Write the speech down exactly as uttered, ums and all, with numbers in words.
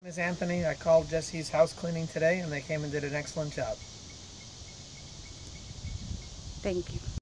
Miz Anthony, I called Jesse's house cleaning today and they came and did an excellent job. Thank you.